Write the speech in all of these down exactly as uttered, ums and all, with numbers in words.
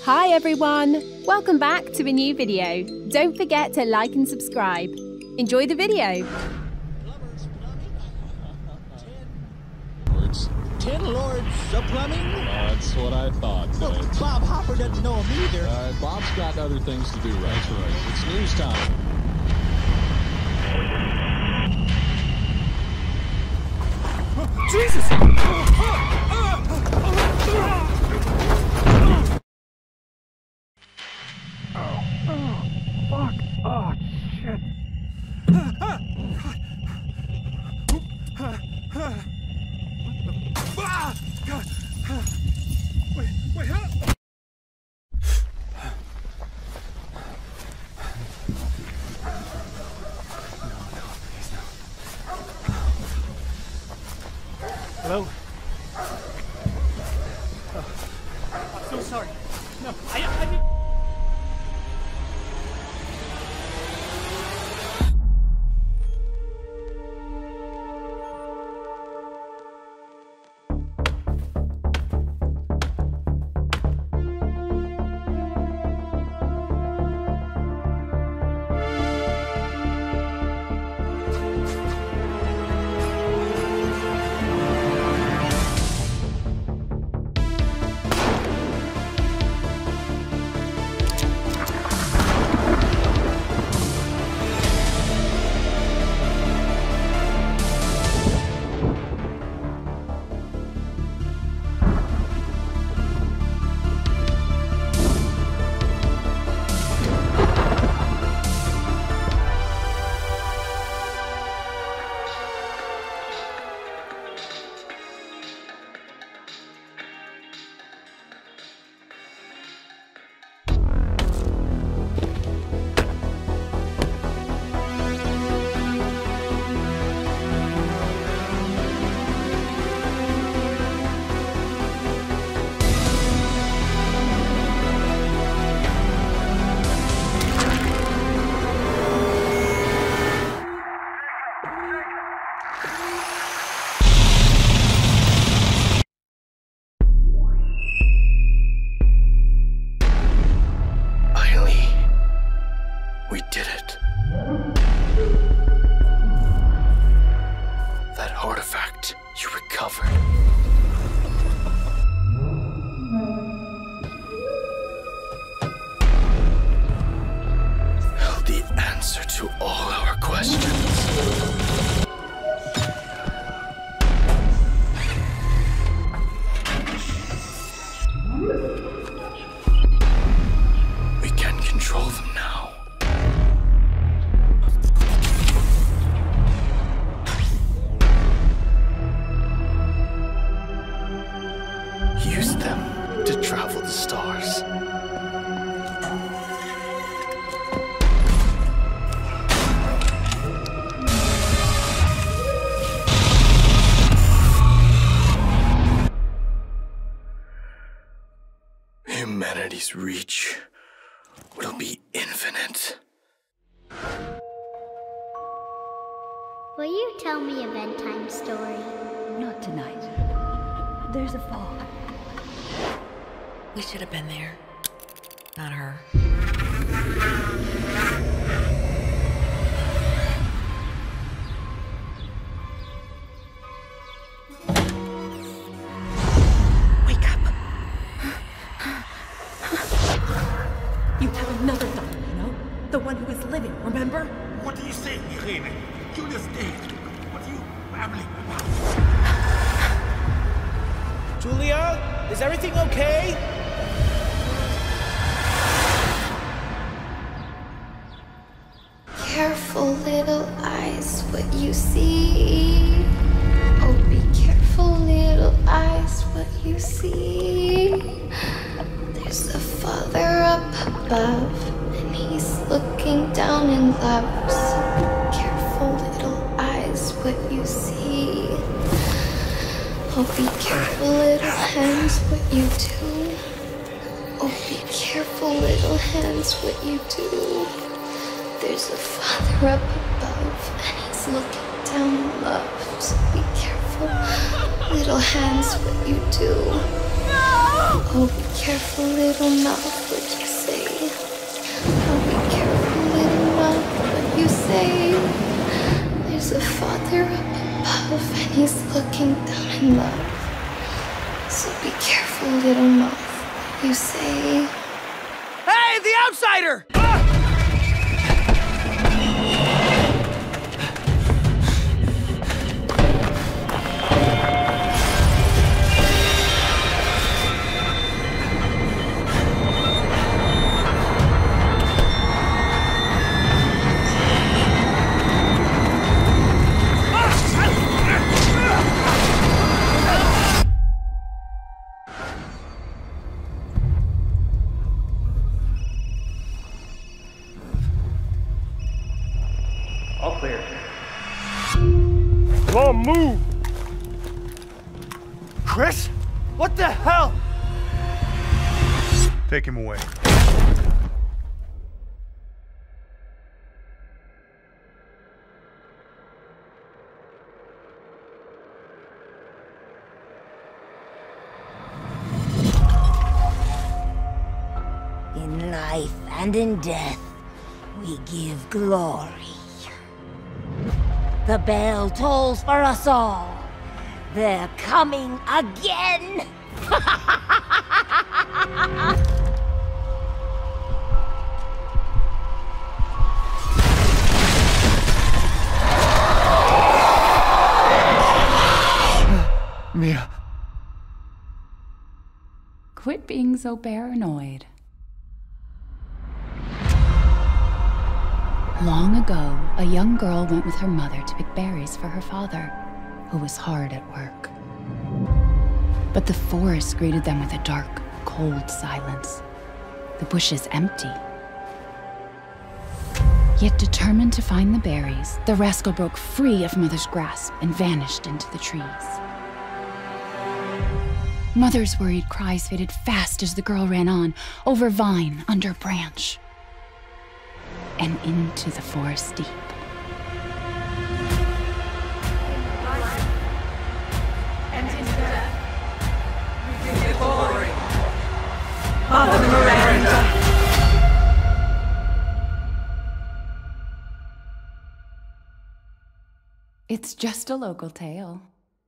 Hi everyone! Welcome back to a new video. Don't forget to like and subscribe. Enjoy the video. Ten lords of plumbing? Uh, that's what I thought. Well, Uh, Bob Hopper doesn't know him either. uh, Bob's got other things to do right That's right. It's news time. Jesus! Oh, oh, fuck. Oh, shit. Wait, wait, huh? Hello? Oh, I'm so sorry. No, I, I mean... We did it. That artifact you recovered. Held the answer to all our questions. We can control them now. Use them to travel the stars. Humanity's reach will be infinite. Will you tell me a bedtime story? Not tonight. There's a fog. We should have been there. Not her. Wake up. You have another daughter, you know? The one who is living, remember? What do you say, Irene? Julia's dead. What are you babbling about? Julia, is everything okay? Careful, little eyes, what you see. Oh, be careful, little eyes, what you see. There's a father up above, and he's looking down in love. So careful, little eyes, what you see. Oh, be careful, little hands, what you do. Oh, be careful, little hands, what you do. There's a father up above, and he's looking down in love. So be careful, little hands, what you do. No! Oh, be careful, little mouth, what you say. Oh, be careful, little mouth, what you say. There's a father up above, and he's looking down in love. So be careful, little mouth, what you say. Hey, the outsider! All clear. Come on, move! Chris? What the hell? Take him away. In life and in death, we give glory. The bell tolls for us all. They're coming again! Mia. Quit being so paranoid. Long ago, a young girl went with her mother to pick berries for her father, who was hard at work. But the forest greeted them with a dark, cold silence, the bushes empty. Yet determined to find the berries, the rascal broke free of Mother's grasp and vanished into the trees. Mother's worried cries faded fast as the girl ran on, over vine, under branch, and into the forest deep. And in death, we give glory. Mother Miranda. It's just a local tale.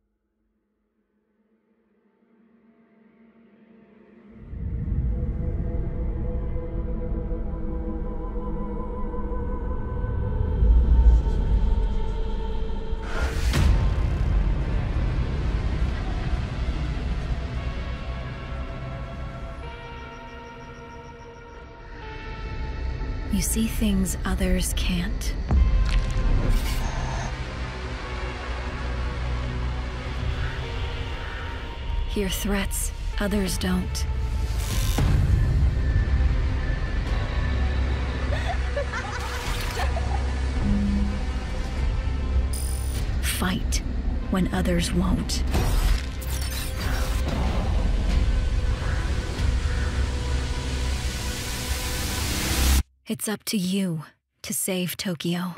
You see things others can't. Hear threats others don't. Fight when others won't. It's up to you to save Tokyo.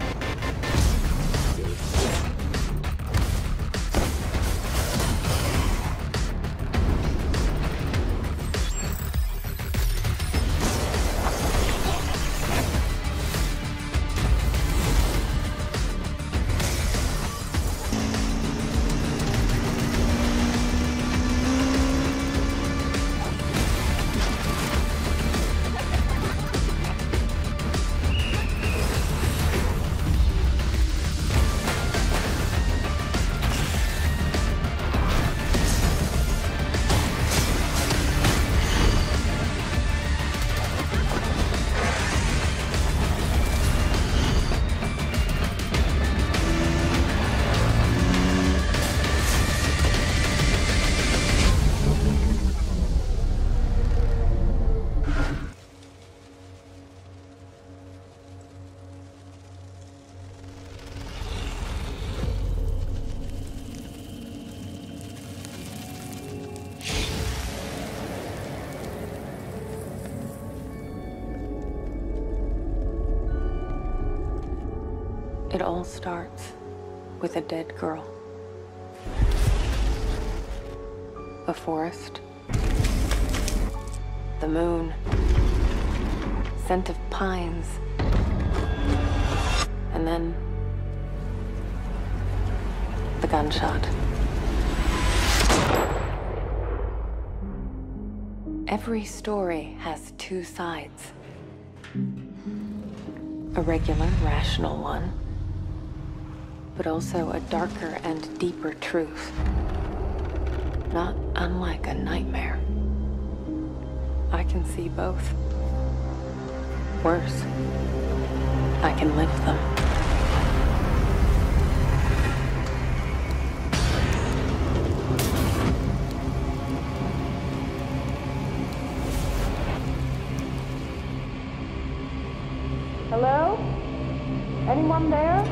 It all starts with a dead girl. A forest, the moon, scent of pines, and then the gunshot. Every story has two sides. A regular, rational one, but also a darker and deeper truth. Not unlike a nightmare. I can see both. Worse, I can live them. Hello? Anyone there?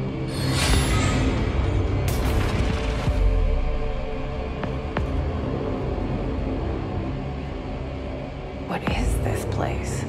What is this place?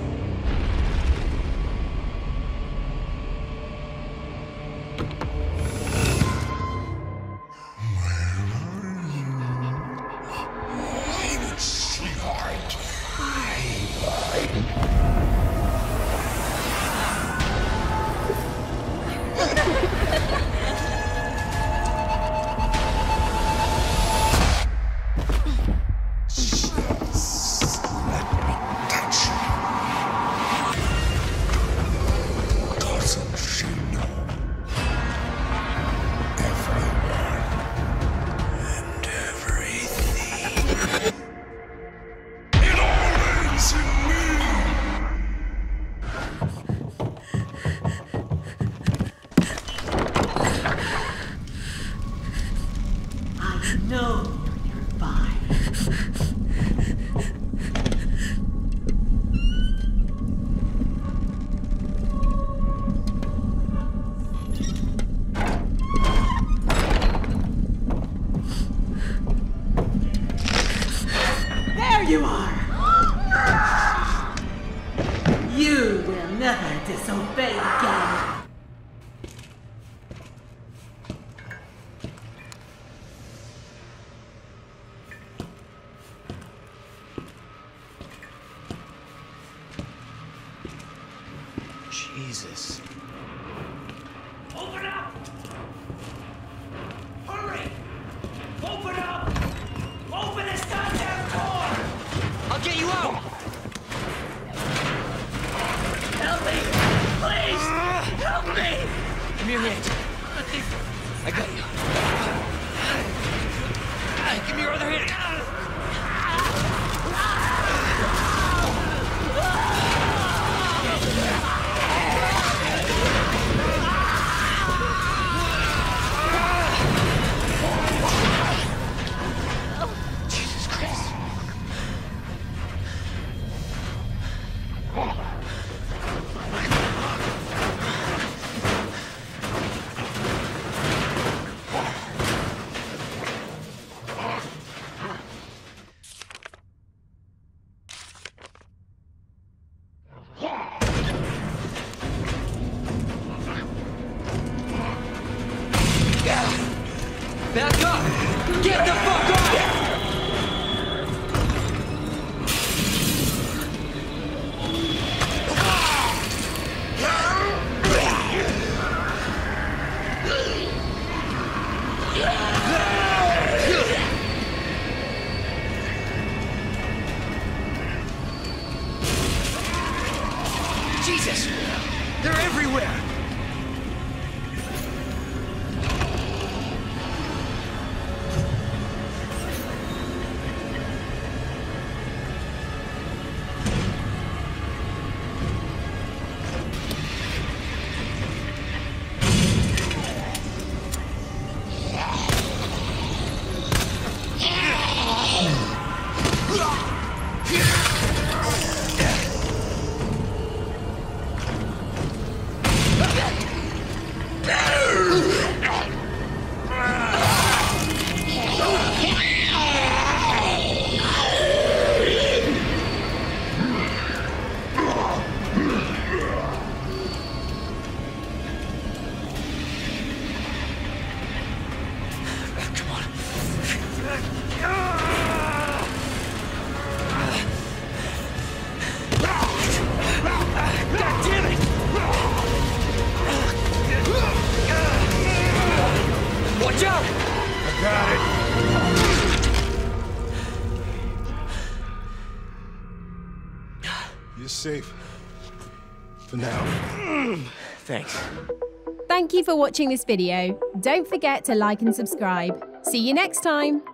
There you are! You will never disobey again. Jesus. Open up! Hurry! Open up! Open this goddamn door! I'll get you out! Help me! Please! Help me! Give me your hand. I got you. Give me your other hand. Jesus Christ. Back up! Get the fuck off! Jesus! They're everywhere! Got it. You're safe. For now. Thanks. Thank you for watching this video. Don't forget to like and subscribe. See you next time.